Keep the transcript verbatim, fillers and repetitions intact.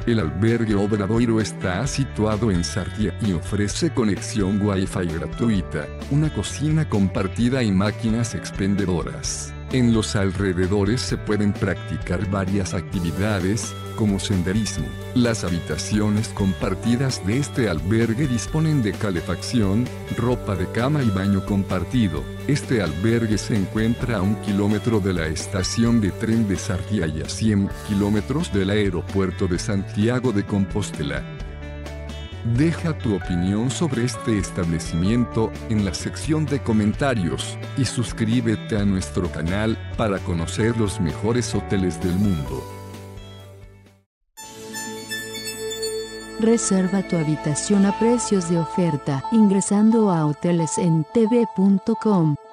El albergue Obradoiro está situado en Sartia y ofrece conexión Wi-Fi gratuita, una cocina compartida y máquinas expendedoras. En los alrededores se pueden practicar varias actividades, como senderismo. Las habitaciones compartidas de este albergue disponen de calefacción, ropa de cama y baño compartido. Este albergue se encuentra a un kilómetro de la estación de tren de Sartia y a cien kilómetros del aeropuerto de Santiago de Compostela. Deja tu opinión sobre este establecimiento en la sección de comentarios y suscríbete a nuestro canal para conocer los mejores hoteles del mundo. Reserva tu habitación a precios de oferta ingresando a hoteles en t v punto com.